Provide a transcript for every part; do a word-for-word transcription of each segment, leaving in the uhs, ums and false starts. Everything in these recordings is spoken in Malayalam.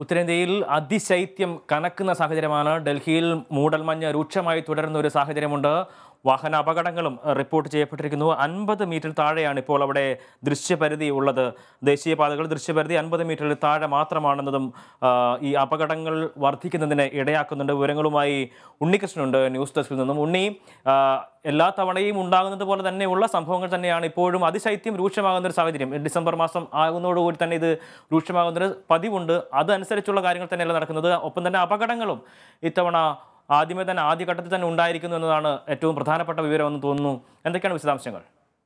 ഉത്തരേന്ത്യയിൽ അതിശൈത്യം കനക്കുന്ന സാഹചര്യമാണ്. ഡൽഹിയിൽ മൂടൽമഞ്ഞ് രൂക്ഷമായി തുടരുന്ന ഒരു സാഹചര്യമുണ്ട്. വാഹന അപകടങ്ങളും റിപ്പോർട്ട് ചെയ്യപ്പെട്ടിരിക്കുന്നു. അൻപത് മീറ്റർ താഴെയാണ് ഇപ്പോൾ അവിടെ ദൃശ്യപരിധി ഉള്ളത്. ദേശീയപാതകൾ ദൃശ്യപരിധി അൻപത് മീറ്ററിൽ താഴെ മാത്രമാണെന്നതും ഈ അപകടങ്ങൾ വർദ്ധിക്കുന്നതിന് ഇടയാക്കുന്നുണ്ട്. വിവരങ്ങളുമായി ഉണ്ണികൃഷ്ണനുണ്ട് ന്യൂസ് ഡെസ്കിൽ നിന്നും. ഉണ്ണി, എല്ലാ തവണയും ഉണ്ടാകുന്നത് പോലെ തന്നെയുള്ള സംഭവങ്ങൾ തന്നെയാണ് ഇപ്പോഴും. അതിശൈത്യം രൂക്ഷമാകുന്ന ഒരു സാഹചര്യം. ഡിസംബർ മാസം ആകുന്നതോടുകൂടി തന്നെ ഇത് രൂക്ഷമാകുന്നൊരു പതിവുണ്ട്. അതനുസരിച്ചുള്ള കാര്യങ്ങൾ തന്നെയല്ല നടക്കുന്നത്. ഒപ്പം തന്നെ അപകടങ്ങളും ഇത്തവണ ആദ്യമേ തന്നെ ആദ്യഘട്ടത്തിൽ തന്നെ ഉണ്ടായിരിക്കുന്നു എന്നതാണ് ഏറ്റവും പ്രധാനപ്പെട്ട വിവരമെന്ന് തോന്നുന്നു. എന്തൊക്കെയാണ് വിശദാംശങ്ങൾ?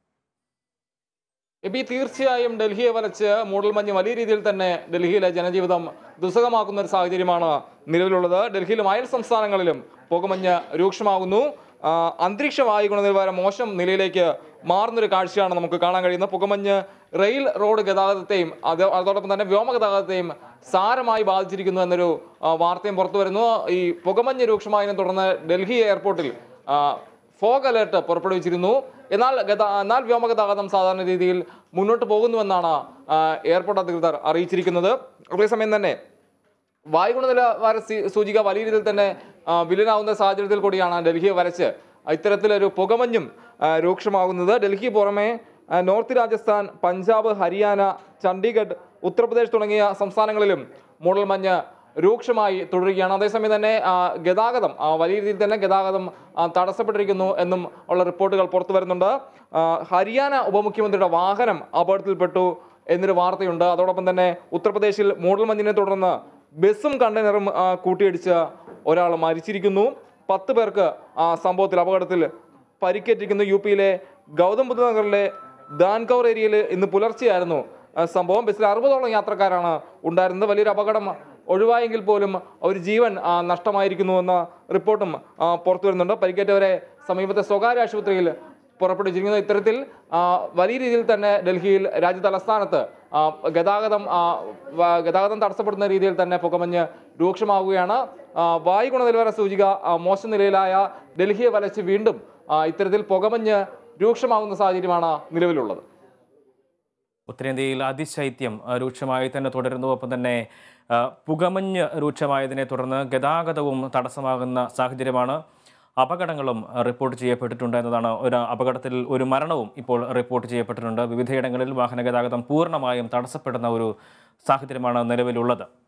എബി, തീർച്ചയായും ഡൽഹിയെ വലച്ച് മൂടൽമഞ്ഞ് വലിയ രീതിയിൽ തന്നെ ഡൽഹിയിലെ ജനജീവിതം ദുസ്സഹമാക്കുന്ന ഒരു സാഹചര്യമാണ് നിലവിലുള്ളത്. ഡൽഹിയിലും അയൽ സംസ്ഥാനങ്ങളിലും പുകമഞ്ഞ് രൂക്ഷമാകുന്നു. അന്തരീക്ഷ വായു ഗുണനിലവാരം മോശം നിലയിലേക്ക് മാറുന്നൊരു കാഴ്ചയാണ് നമുക്ക് കാണാൻ കഴിയുന്നത്. പുകമഞ്ഞ് റെയിൽ റോഡ് ഗതാഗതത്തെയും അത് അതോടൊപ്പം തന്നെ വ്യോമ ഗതാഗതത്തെയും സാരമായി ബാധിച്ചിരിക്കുന്നു എന്നൊരു വാർത്തയും പുറത്തു വരുന്നു. ഈ പുകമഞ്ഞ് രൂക്ഷമായതിനെ തുടർന്ന് ഡൽഹി എയർപോർട്ടിൽ ഫോഗ് അലേർട്ട് പുറപ്പെടുവിച്ചിരുന്നു. എന്നാൽ ഗതാ എന്നാൽ വ്യോമഗതാഗതം സാധാരണ രീതിയിൽ മുന്നോട്ട് പോകുന്നുവെന്നാണ് എയർപോർട്ട് അധികൃതർ അറിയിച്ചിരിക്കുന്നത്. അതേസമയം തന്നെ വായുഗുണനിലവാര സൂചിക വലിയ രീതിയിൽ തന്നെ വില്ലനാവുന്ന സാഹചര്യത്തിൽ കൂടിയാണ് ഡൽഹിയെ വരച്ച് ഇത്തരത്തിലൊരു പുകമഞ്ഞും രൂക്ഷമാകുന്നത്. ഡൽഹി പുറമെ നോർത്ത് രാജസ്ഥാൻ, പഞ്ചാബ്, ഹരിയാന, ചണ്ഡീഗഡ്, ഉത്തർപ്രദേശ് തുടങ്ങിയ സംസ്ഥാനങ്ങളിലും മൂടൽമഞ്ഞ് രൂക്ഷമായി തുടരുകയാണ്. അതേസമയം തന്നെ ഗതാഗതം വലിയ രീതിയിൽ തന്നെ ഗതാഗതം തടസ്സപ്പെട്ടിരിക്കുന്നു എന്നും ഉള്ള റിപ്പോർട്ടുകൾ പുറത്തു വരുന്നുണ്ട്. ഹരിയാന ഉപമുഖ്യമന്ത്രിയുടെ വാഹനം അപകടത്തിൽപ്പെട്ടു എന്നൊരു വാർത്തയുണ്ട്. അതോടൊപ്പം തന്നെ ഉത്തർപ്രദേശിൽ മൂടൽമഞ്ഞിനെ തുടർന്ന് ബസ്സും കണ്ടെയ്നറും കൂട്ടിയിടിച്ച് ഒരാൾ മരിച്ചിരിക്കുന്നു. പത്ത് പേർക്ക് സംഭവത്തിൽ അപകടത്തിൽ പരിക്കേറ്റിരിക്കുന്നു. യു പിയിലെ ഗൗതം ബുദ്ധ നഗറിലെ ദാൻകൗർ ഏരിയയിൽ ഇന്ന് പുലർച്ചെയായിരുന്നു സംഭവം. ബസ്സിൽ അറുപതോളം യാത്രക്കാരാണ് ഉണ്ടായിരുന്നത്. വലിയൊരു അപകടം ഒഴിവായെങ്കിൽ പോലും ഒരു ജീവൻ നഷ്ടമായിരിക്കുന്നു എന്ന റിപ്പോർട്ടും പുറത്തു വരുന്നുണ്ട്. പരിക്കേറ്റവരെ സമീപത്തെ സ്വകാര്യ ആശുപത്രിയിൽ പുറപ്പെടുവിച്ചിരിക്കുന്നത്. ഇത്തരത്തിൽ വലിയ രീതിയിൽ തന്നെ ഡൽഹിയിൽ രാജ്യ തലസ്ഥാനത്ത് ഗതാഗതം ഗതാഗതം തടസ്സപ്പെടുന്ന രീതിയിൽ തന്നെ പുകമഞ്ഞ് രൂക്ഷമാവുകയാണ്. വായു ഗുണനിലവാര സൂചിക മോശം നിലയിലായ ഡൽഹിയെ വലച്ച് വീണ്ടും ഇത്തരത്തിൽ പുകമഞ്ഞ് രൂക്ഷമാകുന്ന സാഹചര്യമാണ് നിലവിലുള്ളത്. ഉത്തരേന്ത്യയിൽ അതിശൈത്യം രൂക്ഷമായി തന്നെ തുടരുന്നു. ഒപ്പം തന്നെ പുകമഞ്ഞ് രൂക്ഷമായതിനെ തുടർന്ന് ഗതാഗതവും തടസ്സമാകുന്ന സാഹചര്യമാണ്. അപകടങ്ങളും റിപ്പോർട്ട് ചെയ്യപ്പെട്ടിട്ടുണ്ട് എന്നതാണ്. ഒരു അപകടത്തിൽ ഒരു മരണവും ഇപ്പോൾ റിപ്പോർട്ട് ചെയ്യപ്പെട്ടിട്ടുണ്ട്. വിവിധയിടങ്ങളിൽ വാഹന ഗതാഗതം പൂർണ്ണമായും തടസ്സപ്പെടുന്ന ഒരു സാഹചര്യമാണ് നിലവിലുള്ളത്.